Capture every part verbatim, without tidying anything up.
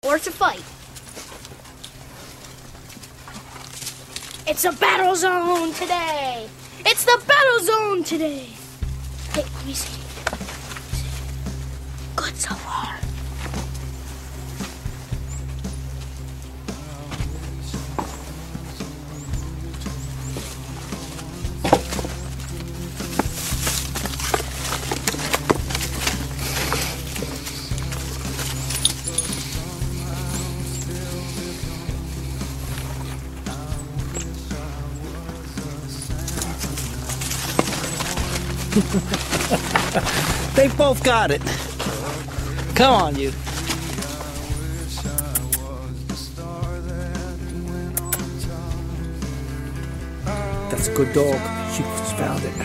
or to fight. It's a battle zone today. It's the battle zone today. Hey, let me see. Good so far. They both got it. Come on, you. That's a good dog. She just found it.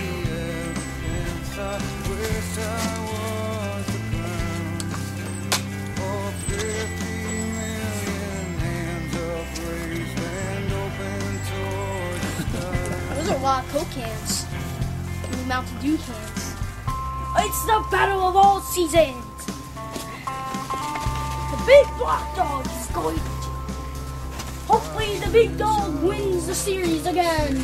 Those are a lot of Coke cans. And Mountain Dew cans. It's the battle of all seasons. The big black dog is going to. Hopefully the big dog wins the series again.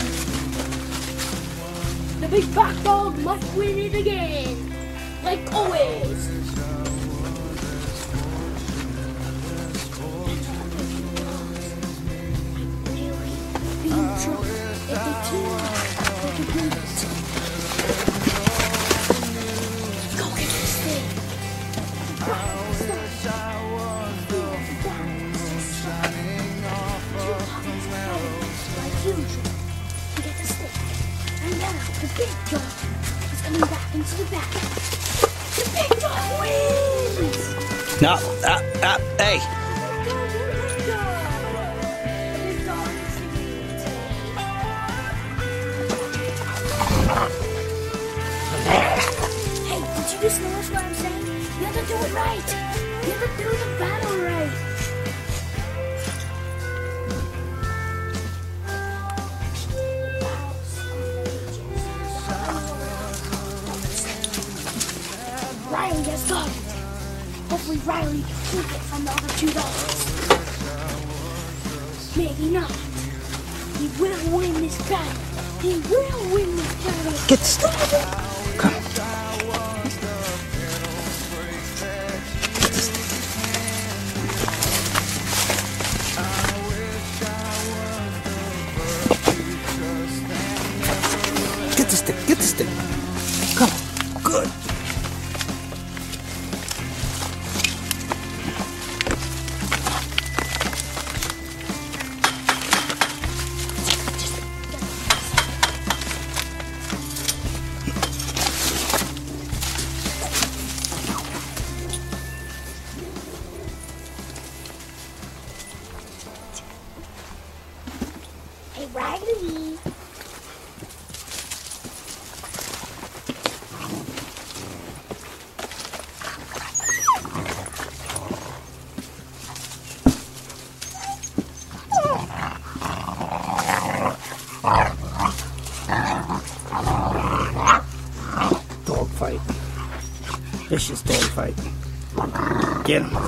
The big black dog must win it again. Like always. The big dog is coming back into the battle. The big dog wins! No, uh, uh, hey. Hey, did you just notice what I'm saying? You have to do it right. You have to do the battle right. Riley has got it. Hopefully Riley can keep it from the other two dogs. Maybe not. He will win this battle. He will win this battle. Get started. Come. Get the stick. Get the stick. Come on. Good. Hey, Raggedy. Dog fight. Vicious dog fight. Get him.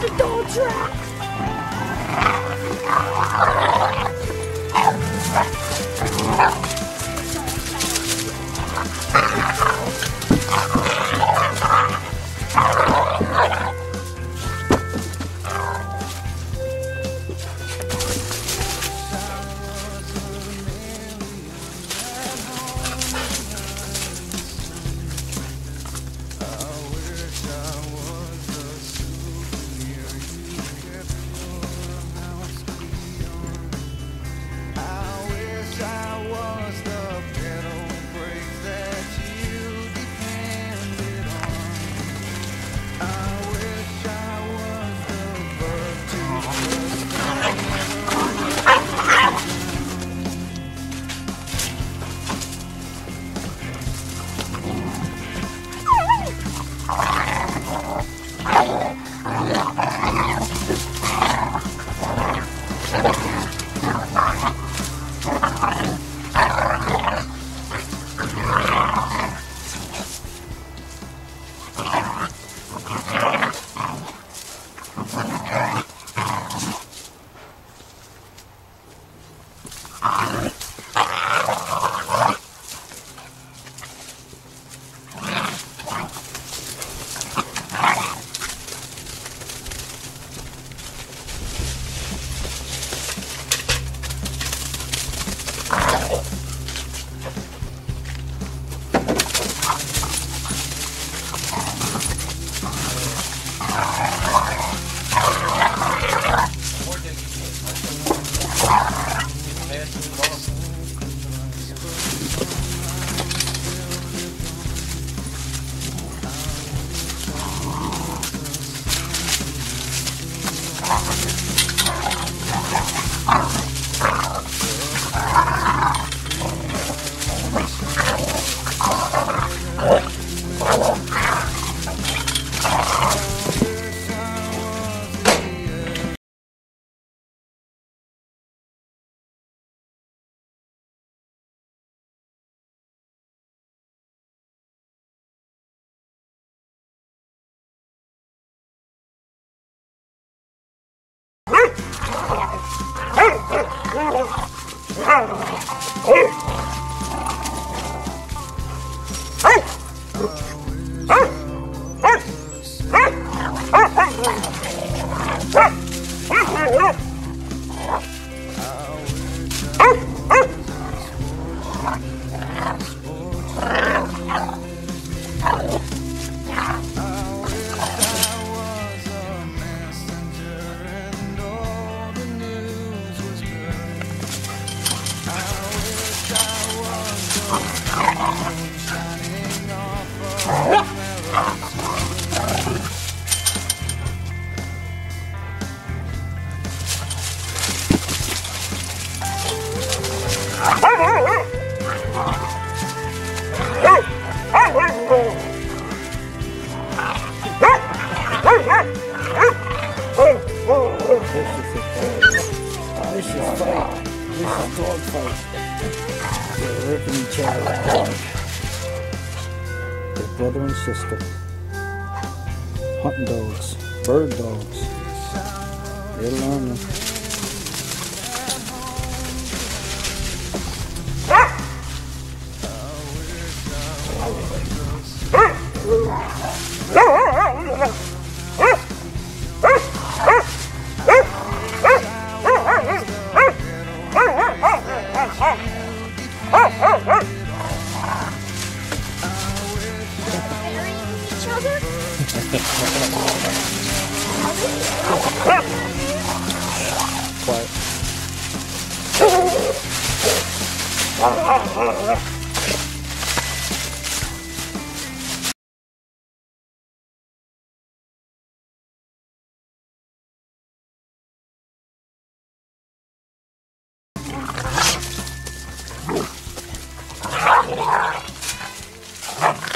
the dog track. Brother and sister, hunting dogs, bird dogs, they're learning.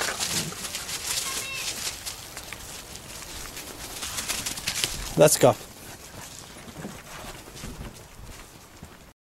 Let's go.